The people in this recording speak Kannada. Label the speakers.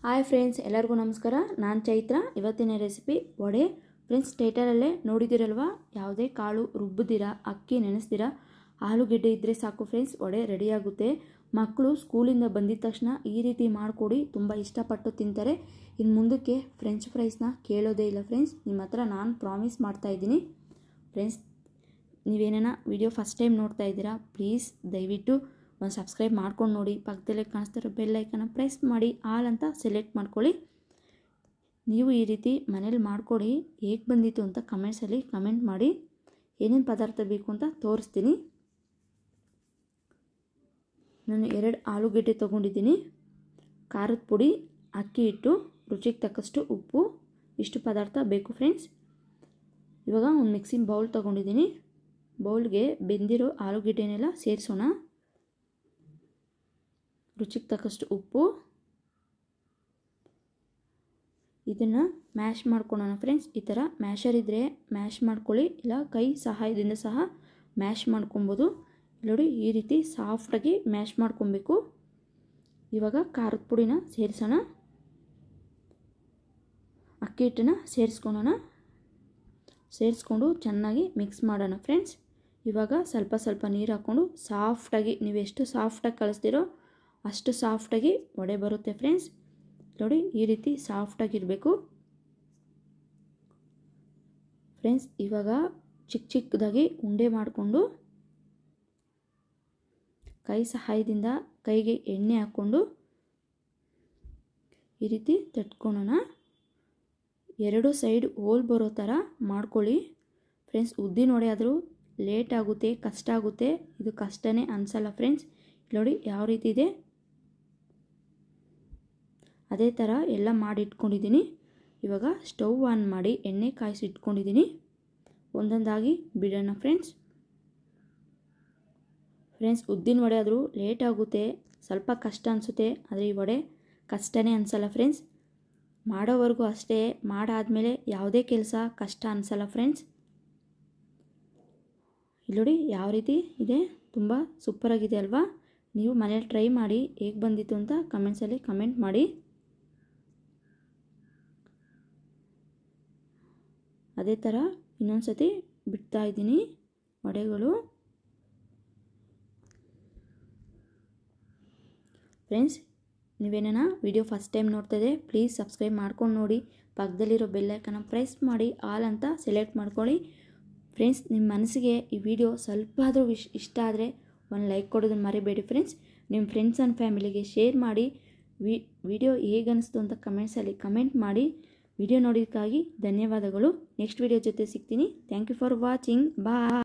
Speaker 1: ಹಾಯ್ ಫ್ರೆಂಡ್ಸ್, ಎಲ್ಲರಿಗೂ ನಮಸ್ಕಾರ. ನಾನು ಚೈತ್ರ. ಇವತ್ತಿನ ರೆಸಿಪಿ ವಡೆ. ಫ್ರೆಂಡ್ಸ್, ಟೈಟಲಲ್ಲೇ ನೋಡಿದಿರಲ್ವಾ, ಯಾವುದೇ ಕಾಳು ರುಬ್ಬದಿರ, ಅಕ್ಕಿ ನೆನೆಸ್ದಿರ, ಆಲೂಗೆಡ್ಡೆ ಇದ್ದರೆ ಸಾಕು ಫ್ರೆಂಡ್ಸ್, ವಡೆ ರೆಡಿಯಾಗುತ್ತೆ. ಮಕ್ಕಳು ಸ್ಕೂಲಿಂದ ಬಂದಿದ ತಕ್ಷಣ ಈ ರೀತಿ ಮಾಡಿಕೊಡಿ, ತುಂಬ ಇಷ್ಟಪಟ್ಟು ತಿಂತಾರೆ. ಇನ್ನು ಮುಂದಕ್ಕೆ ಫ್ರೆಂಚ್ ಫ್ರೈಸ್ನ ಕೇಳೋದೇ ಇಲ್ಲ ಫ್ರೆಂಡ್ಸ್. ನಿಮ್ಮ ಹತ್ರ ನಾನು ಪ್ರಾಮಿಸ್ ಮಾಡ್ತಾಯಿದ್ದೀನಿ ಫ್ರೆಂಡ್ಸ್. ನೀವೇನ ವಿಡಿಯೋ ಫಸ್ಟ್ ಟೈಮ್ ನೋಡ್ತಾ ಇದ್ದೀರಾ, ಪ್ಲೀಸ್ ದಯವಿಟ್ಟು ಒಂದು ಸಬ್ಸ್ಕ್ರೈಬ್ ಮಾಡ್ಕೊಂಡು ನೋಡಿ. ಪಕ್ಕದಲ್ಲೇ ಕಾಣಿಸ್ತಿರೋ ಬೆಲ್ ಐಕನ್ನ ಪ್ರೆಸ್ ಮಾಡಿ ಆಲ್ ಅಂತ ಸೆಲೆಕ್ಟ್ ಮಾಡ್ಕೊಳ್ಳಿ. ನೀವು ಈ ರೀತಿ ಮನೇಲಿ ಮಾಡಿಕೊಡಿ, ಹೇಗೆ ಬಂದಿತ್ತು ಅಂತ ಕಮೆಂಟ್ಸಲ್ಲಿ ಕಮೆಂಟ್ ಮಾಡಿ. ಏನೇನು ಪದಾರ್ಥ ಬೇಕು ಅಂತ ತೋರಿಸ್ತೀನಿ. ನಾನು 2 ಆಲೂಗೆಡ್ಡೆ ತೊಗೊಂಡಿದ್ದೀನಿ, ಖಾರದ ಪುಡಿ, ಅಕ್ಕಿ ಹಿಟ್ಟು, ರುಚಿಗೆ ತಕ್ಕಷ್ಟು ಉಪ್ಪು, ಇಷ್ಟು ಪದಾರ್ಥ ಬೇಕು ಫ್ರೆಂಡ್ಸ್. ಇವಾಗ ಒಂದು ಮಿಕ್ಸಿಂಗ್ ಬೌಲ್ ತೊಗೊಂಡಿದ್ದೀನಿ. ಬೌಲ್ಗೆ ಬೆಂದಿರೋ ಆಲೂಗೆಡ್ಡೆನೆಲ್ಲ ಸೇರಿಸೋಣ. ರುಚಿಗೆ ತಕ್ಕಷ್ಟು ಉಪ್ಪು. ಇದನ್ನು ಮ್ಯಾಶ್ ಮಾಡ್ಕೊಳ್ಳೋಣ ಫ್ರೆಂಡ್ಸ್. ಈ ಥರ ಮ್ಯಾಶರ್ ಇದ್ದರೆ ಮ್ಯಾಶ್ ಮಾಡ್ಕೊಳ್ಳಿ, ಇಲ್ಲ ಕೈ ಸಹಾಯದಿಂದ ಸಹ ಮ್ಯಾಶ್ ಮಾಡ್ಕೊಬೋದು. ನೋಡಿ, ಈ ರೀತಿ ಸಾಫ್ಟಾಗಿ ಮ್ಯಾಶ್ ಮಾಡ್ಕೊಬೇಕು. ಇವಾಗ ಖಾರದ ಪುಡಿನ ಸೇರಿಸೋಣ, ಅಕ್ಕಿ ಹಿಟ್ಟನ್ನು ಸೇರಿಸ್ಕೊಳ್ಳೋಣ. ಸೇರಿಸ್ಕೊಂಡು ಚೆನ್ನಾಗಿ ಮಿಕ್ಸ್ ಮಾಡೋಣ ಫ್ರೆಂಡ್ಸ್. ಇವಾಗ ಸ್ವಲ್ಪ ಸ್ವಲ್ಪ ನೀರು ಹಾಕ್ಕೊಂಡು ಸಾಫ್ಟಾಗಿ, ನೀವು ಎಷ್ಟು ಸಾಫ್ಟಾಗಿ ಕಳಿಸ್ತೀರೋ ಅಷ್ಟು ಸಾಫ್ಟಾಗಿ ವಡೆ ಬರುತ್ತೆ ಫ್ರೆಂಡ್ಸ್. ನೋಡಿ, ಈ ರೀತಿ ಸಾಫ್ಟಾಗಿರಬೇಕು ಫ್ರೆಂಡ್ಸ್. ಇವಾಗ ಚಿಕ್ಕ ಚಿಕ್ಕದಾಗಿ ಉಂಡೆ ಮಾಡಿಕೊಂಡು ಕೈ ಸಹಾಯದಿಂದ ಕೈಗೆ ಎಣ್ಣೆ ಹಾಕ್ಕೊಂಡು ಈ ರೀತಿ ತಟ್ಕೊಳ್ಳೋಣ. 2 ಸೈಡ್ ಹೋಲ್ ಬರೋ ಥರ ಮಾಡ್ಕೊಳ್ಳಿ ಫ್ರೆಂಡ್ಸ್. ಉದ್ದಿನ ವಡೆ ಆದರೂ ಲೇಟ್ ಆಗುತ್ತೆ, ಕಷ್ಟ ಆಗುತ್ತೆ. ಇದು ಕಷ್ಟನೇ ಅನಿಸಲ್ಲ ಫ್ರೆಂಡ್ಸ್. ನೋಡಿ ಯಾವ ರೀತಿ ಇದೆ, ಅದೇ ಥರ ಎಲ್ಲ ಮಾಡಿ ಇಟ್ಕೊಂಡಿದ್ದೀನಿ. ಇವಾಗ ಸ್ಟವ್ ಆನ್ ಮಾಡಿ ಎಣ್ಣೆ ಕಾಯಿಸಿ ಇಟ್ಕೊಂಡಿದ್ದೀನಿ. ಒಂದೊಂದಾಗಿ ಬಿಡೋಣ ಫ್ರೆಂಡ್ಸ್. ಉದ್ದಿನ ವಡೆ ಆದರೂ ಲೇಟ್ ಆಗುತ್ತೆ, ಸ್ವಲ್ಪ ಕಷ್ಟ ಅನಿಸುತ್ತೆ. ಆದರೆ ಈ ವಡೆ ಕಷ್ಟನೇ ಅನಿಸಲ್ಲ ಫ್ರೆಂಡ್ಸ್. ಮಾಡೋವರೆಗೂ ಅಷ್ಟೇ, ಮಾಡಾದಮೇಲೆ ಯಾವುದೇ ಕೆಲಸ ಕಷ್ಟ ಅನಿಸಲ್ಲ ಫ್ರೆಂಡ್ಸ್. ಇಲ್ಲಿ ನೋಡಿ ಯಾವ ರೀತಿ ಇದೆ, ತುಂಬ ಸೂಪರಾಗಿದೆ ಅಲ್ವಾ. ನೀವು ಮನೇಲಿ ಟ್ರೈ ಮಾಡಿ, ಹೇಗೆ ಬಂದಿತ್ತು ಅಂತ ಕಮೆಂಟ್ಸಲ್ಲಿ ಕಮೆಂಟ್ ಮಾಡಿ. ಅದೇ ಥರ ಇನ್ನೊಂದು ಸತಿ ಬಿಡ್ತಾ ಇದ್ದೀನಿ ವಡೆಗಳು ಫ್ರೆಂಡ್ಸ್. ನೀವೇನ ವಿಡಿಯೋ ಫಸ್ಟ್ ಟೈಮ್ ನೋಡ್ತಾಯಿದ್ದೆ, ಪ್ಲೀಸ್ ಸಬ್ಸ್ಕ್ರೈಬ್ ಮಾಡ್ಕೊಂಡು ನೋಡಿ. ಪಕ್ಕದಲ್ಲಿರೋ ಬೆಲ್ ಐಕನ್ನ ಪ್ರೆಸ್ ಮಾಡಿ ಆಲ್ ಅಂತ ಸೆಲೆಕ್ಟ್ ಮಾಡ್ಕೊಳ್ಳಿ ಫ್ರೆಂಡ್ಸ್. ನಿಮ್ಮ ಮನಸ್ಸಿಗೆ ಈ ವಿಡಿಯೋ ಸ್ವಲ್ಪ ಆದರೂ ಇಷ್ಟ ಆದರೆ ಒಂದು ಲೈಕ್ ಕೊಡೋದನ್ನು ಮರಿಬೇಡಿ ಫ್ರೆಂಡ್ಸ್. ನಿಮ್ಮ ಫ್ರೆಂಡ್ಸ್ ಆ್ಯಂಡ್ ಫ್ಯಾಮಿಲಿಗೆ ಶೇರ್ ಮಾಡಿ. ವಿಡಿಯೋ ಹೇಗೆ ಅನಿಸ್ತು ಅಂತ ಕಮೆಂಟ್ಸಲ್ಲಿ ಕಮೆಂಟ್ ಮಾಡಿ. ವಿಡಿಯೋ ನೋಡೋದಕ್ಕಾಗಿ ಧನ್ಯವಾದಗಳು. ನೆಕ್ಸ್ಟ್ ವಿಡಿಯೋ ಜೊತೆ ಸಿಗ್ತೀನಿ. Thank you for watching. Bye.